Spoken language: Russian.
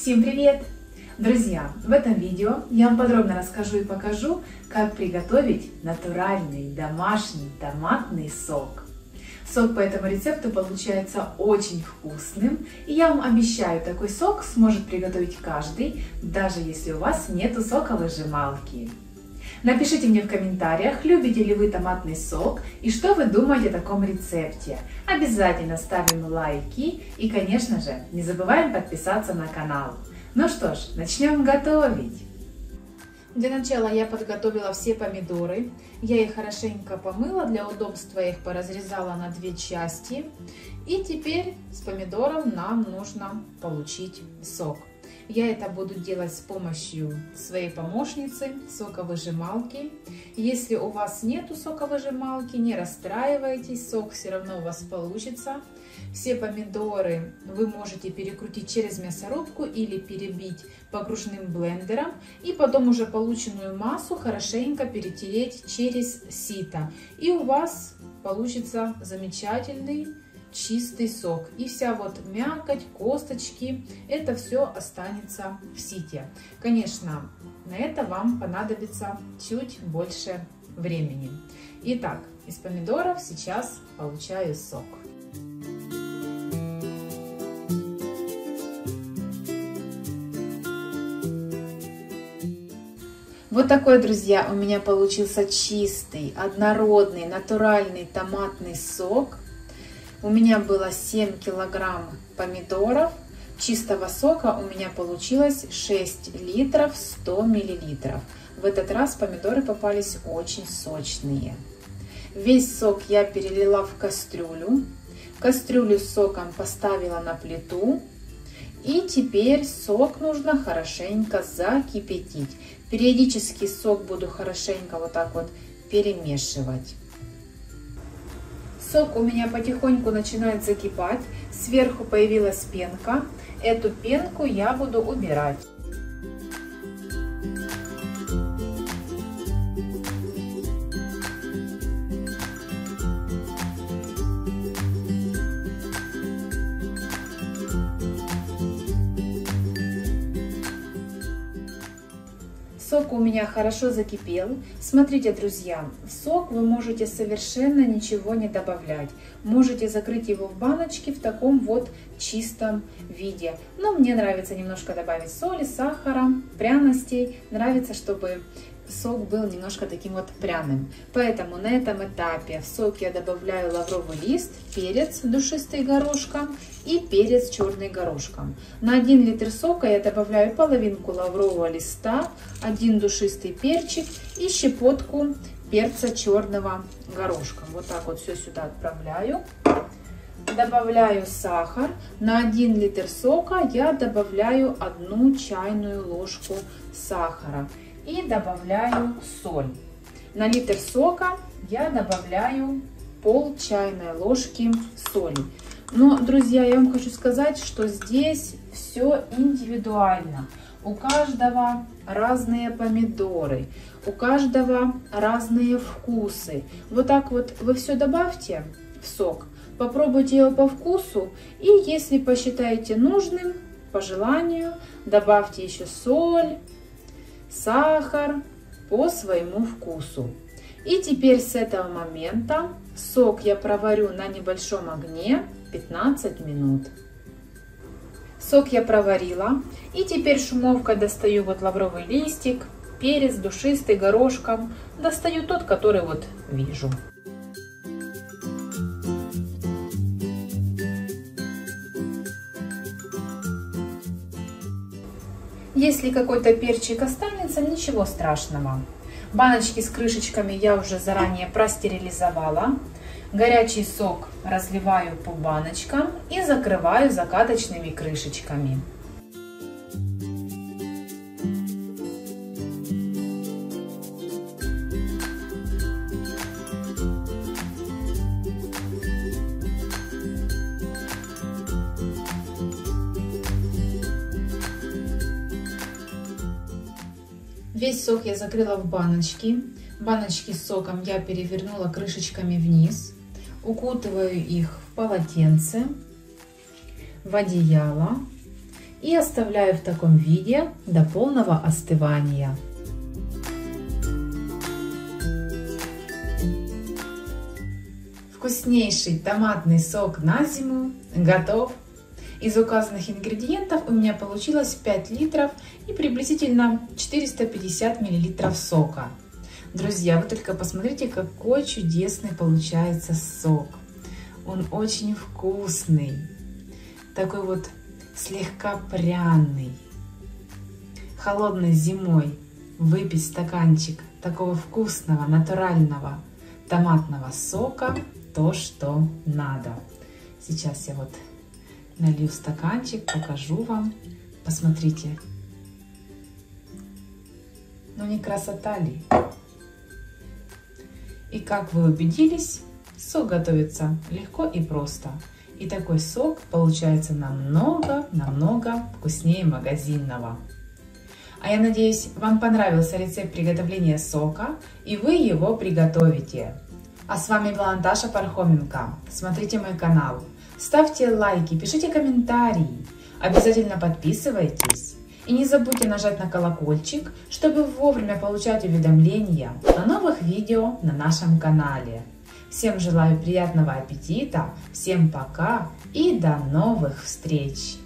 Всем привет! Друзья, в этом видео я вам подробно расскажу и покажу, как приготовить натуральный домашний томатный сок. Сок по этому рецепту получается очень вкусным, и я вам обещаю, такой сок сможет приготовить каждый, даже если у вас нету соковыжималки. Напишите мне в комментариях, любите ли вы томатный сок и что вы думаете о таком рецепте. Обязательно ставим лайки и, конечно же, не забываем подписаться на канал. Ну что ж, начнем готовить. Для начала я подготовила все помидоры. Я их хорошенько помыла, для удобства я их поразрезала на две части. И теперь с помидоров нам нужно получить сок. Я это буду делать с помощью своей помощницы, соковыжималки. Если у вас нету соковыжималки, не расстраивайтесь, сок все равно у вас получится. Все помидоры вы можете перекрутить через мясорубку или перебить погружным блендером. И потом уже полученную массу хорошенько перетереть через сито. И у вас получится замечательный чистый сок. И вся вот мякоть, косточки, это все останется в сите. Конечно, на это вам понадобится чуть больше времени. Итак, из помидоров сейчас получаю сок. Вот такой, друзья, у меня получился чистый, однородный, натуральный томатный сок. У меня было 7 килограмм помидоров. Чистого сока у меня получилось 6 литров 100 миллилитров. В этот раз помидоры попались очень сочные. Весь сок я перелила в кастрюлю. Кастрюлю с соком поставила на плиту. И теперь сок нужно хорошенько закипятить. Периодически сок буду хорошенько вот так вот перемешивать. Сок у меня потихоньку начинает закипать. Сверху появилась пенка. Эту пенку я буду убирать. Сок у меня хорошо закипел. Смотрите, друзья, в сок вы можете совершенно ничего не добавлять. Можете закрыть его в баночке в таком вот чистом виде. Но мне нравится немножко добавить соли, сахара, пряностей. Нравится, чтобы сок был немножко таким вот пряным. Поэтому на этом этапе в сок я добавляю лавровый лист, перец душистый горошком и перец черный горошком. На 1 литр сока я добавляю половинку лаврового листа, 1 душистый перчик и щепотку перца черного горошком. Вот так вот все сюда отправляю. Добавляю сахар. На 1 литр сока я добавляю 1 чайную ложку сахара. И добавляю соль. На литр сока я добавляю пол чайной ложки соли. Но, друзья, я вам хочу сказать, что здесь все индивидуально. У каждого разные помидоры, у каждого разные вкусы. Вот так вот вы все добавьте в сок, попробуйте его по вкусу. И если посчитаете нужным, по желанию, добавьте еще соль, сахар по своему вкусу. И теперь с этого момента сок я проварю на небольшом огне 15 минут. Сок я проварила. И теперь шумовкой достаю вот лавровый листик, перец душистый горошком. Достаю тот, который вот вижу. Если какой-то перчик останется, ничего страшного. Баночки с крышечками я уже заранее простерилизовала. Горячий сок разливаю по баночкам и закрываю закаточными крышечками. Весь сок я закрыла в баночки. Баночки с соком я перевернула крышечками вниз. Укутываю их в полотенце, в одеяло. и оставляю в таком виде до полного остывания. Вкуснейший томатный сок на зиму готов. Из указанных ингредиентов у меня получилось 5 литров и приблизительно 450 миллилитров сока. Друзья, вы только посмотрите, какой чудесный получается сок. Он очень вкусный, такой вот слегка пряный. Холодной зимой выпить стаканчик такого вкусного, натурального томатного сока – то, что надо. Сейчас я вот налью в стаканчик, покажу вам. Посмотрите. Ну не красота ли? И как вы убедились, сок готовится легко и просто. И такой сок получается намного вкуснее магазинного. А я надеюсь, вам понравился рецепт приготовления сока, и вы его приготовите. А с вами была Наташа Пархоменко. Смотрите мой канал, ставьте лайки, пишите комментарии, обязательно подписывайтесь. И не забудьте нажать на колокольчик, чтобы вовремя получать уведомления о новых видео на нашем канале. Всем желаю приятного аппетита, всем пока и до новых встреч!